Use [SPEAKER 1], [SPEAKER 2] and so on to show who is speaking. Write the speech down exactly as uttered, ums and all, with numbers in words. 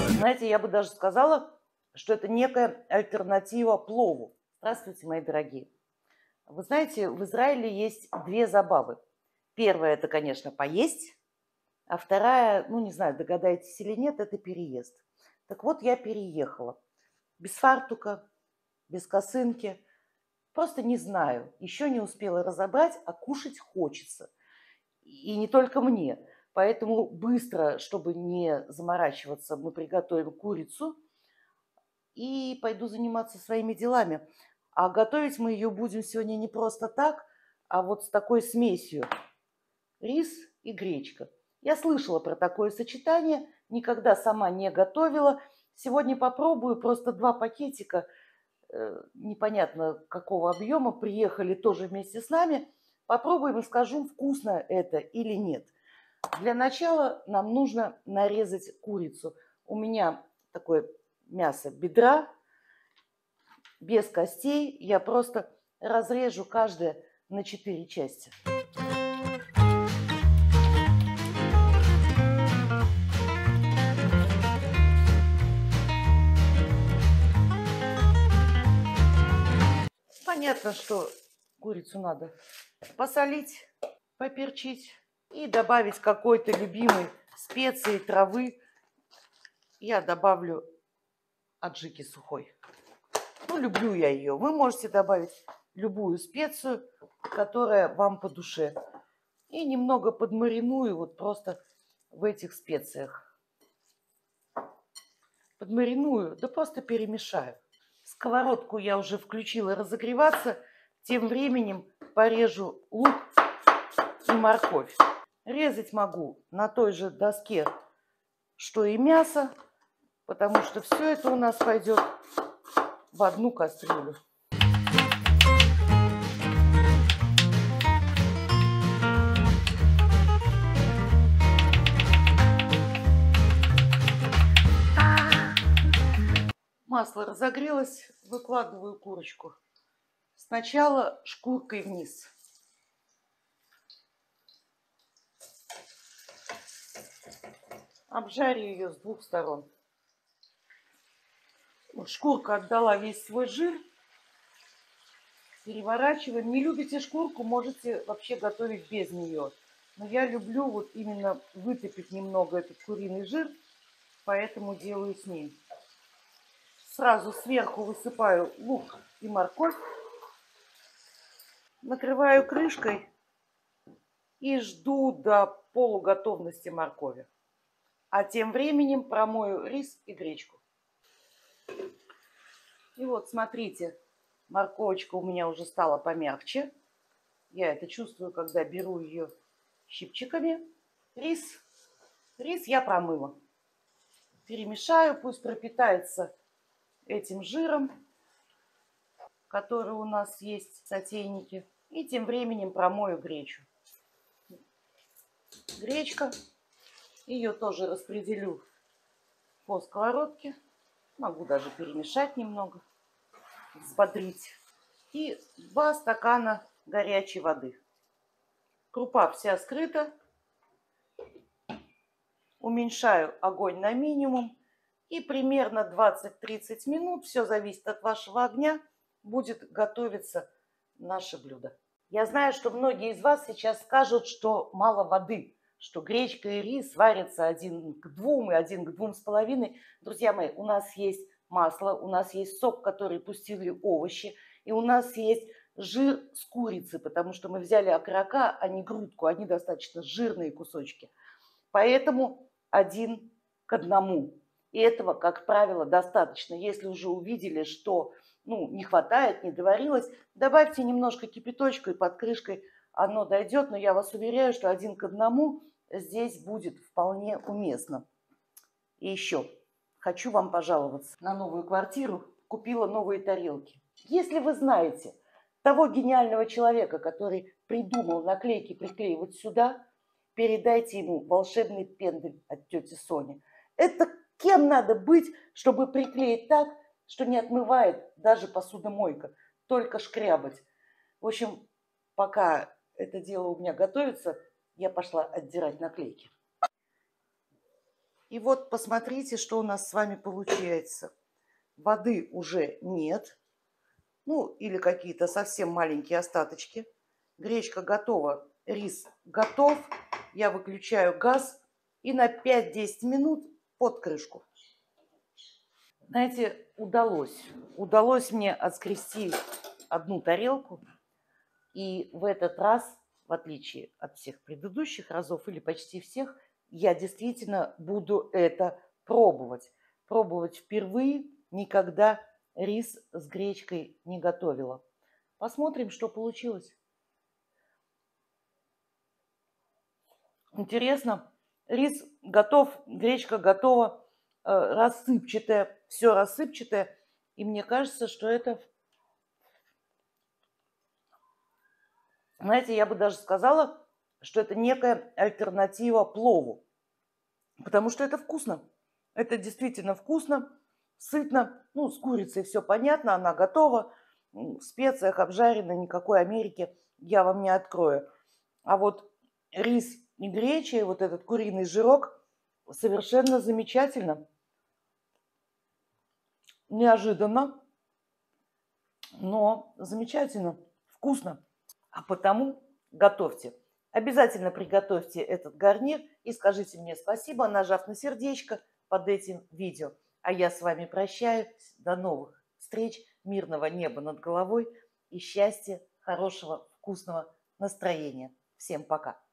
[SPEAKER 1] Знаете, я бы даже сказала, что это некая альтернатива плову. Здравствуйте, мои дорогие. Вы знаете, в Израиле есть две забавы. Первая – это, конечно, поесть, а вторая, ну, не знаю, догадаетесь или нет, это переезд. Так вот, я переехала. Без фартука, без косынки. Просто не знаю, еще не успела разобрать, а кушать хочется. И не только мне. Поэтому быстро, чтобы не заморачиваться, мы приготовим курицу и пойду заниматься своими делами. А готовить мы ее будем сегодня не просто так, а вот с такой смесью. Рис и гречка. Я слышала про такое сочетание, никогда сама не готовила. Сегодня попробую, просто два пакетика, э, непонятно какого объема, приехали тоже вместе с нами. Попробуем и скажу, вкусно это или нет. Для начала нам нужно нарезать курицу. У меня такое мясо бедра, без костей. Я просто разрежу каждое на четыре части. Понятно, что курицу надо посолить, поперчить и добавить какой-то любимой специи, травы. Я добавлю аджики сухой. Ну, люблю я ее. Вы можете добавить любую специю, которая вам по душе. И немного подмариную вот просто в этих специях. Подмариную, да просто перемешаю. Сковородку я уже включила разогреваться. Тем временем порежу лук и морковь. Резать могу на той же доске, что и мясо, потому что все это у нас пойдет в одну кастрюлю. Масло разогрелось, выкладываю курочку. Сначала шкуркой вниз. Обжарю ее с двух сторон. Шкурка отдала весь свой жир. Переворачиваем. Не любите шкурку, можете вообще готовить без нее. Но я люблю вот именно вытопить немного этот куриный жир, поэтому делаю с ним. Сразу сверху высыпаю лук и морковь. Накрываю крышкой и жду до полуготовности моркови. А тем временем промою рис и гречку. И вот смотрите, морковочка у меня уже стала помягче. Я это чувствую, когда беру ее щипчиками. Рис, рис я промыла. Перемешаю, пусть пропитается этим жиром, который у нас есть в сотейнике. И тем временем промою гречу. Гречка. Ее тоже распределю по сковородке. Могу даже перемешать немного, взбодрить. И два стакана горячей воды. Крупа вся скрыта. Уменьшаю огонь на минимум. И примерно двадцать-тридцать минут, все зависит от вашего огня, будет готовиться наше блюдо. Я знаю, что многие из вас сейчас скажут, что мало воды, что гречка и рис варятся один к двум и один к двум с половиной. Друзья мои, у нас есть масло, у нас есть сок, который пустили овощи, и у нас есть жир с курицы, потому что мы взяли окорока, а не грудку, они достаточно жирные кусочки. Поэтому один к одному. И этого, как правило, достаточно. Если уже увидели, что ну, не хватает, не доварилось, добавьте немножко кипяточка, и под крышкой оно дойдет. Но я вас уверяю, что один к одному здесь будет вполне уместно. И еще хочу вам пожаловаться. На новую квартиру купила новые тарелки. Если вы знаете того гениального человека, который придумал наклейки приклеивать сюда, передайте ему волшебный пендель от тети Сони. Это кем надо быть, чтобы приклеить так, что не отмывает даже посудомойка, только шкрябать. В общем, пока это дело у меня готовится, я пошла отдирать наклейки. И вот посмотрите, что у нас с вами получается. Воды уже нет. Ну, или какие-то совсем маленькие остаточки. Гречка готова, рис готов. Я выключаю газ и на пять-десять минут под крышку. Знаете, удалось. Удалось мне отскрести одну тарелку. И в этот раз, в отличие от всех предыдущих разов или почти всех, я действительно буду это пробовать. Пробовать впервые, никогда рис с гречкой не готовила. Посмотрим, что получилось. Интересно, рис готов, гречка готова, э, рассыпчатая, все рассыпчатое. И мне кажется, что это, знаете, я бы даже сказала, что это некая альтернатива плову. Потому что это вкусно. Это действительно вкусно, сытно. Ну, с курицей все понятно, она готова. В специях обжарена, никакой Америки я вам не открою. А вот рис и гречи, вот этот куриный жирок, совершенно замечательно. Неожиданно, но замечательно, вкусно. А потому готовьте. Обязательно приготовьте этот гарнир и скажите мне спасибо, нажав на сердечко под этим видео. А я с вами прощаюсь. До новых встреч, мирного неба над головой и счастья, хорошего, вкусного настроения. Всем пока.